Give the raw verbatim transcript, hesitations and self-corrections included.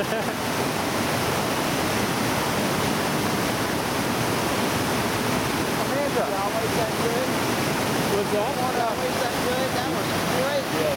Amanda. Always that good. What's that? Always that good. That was great. Yeah.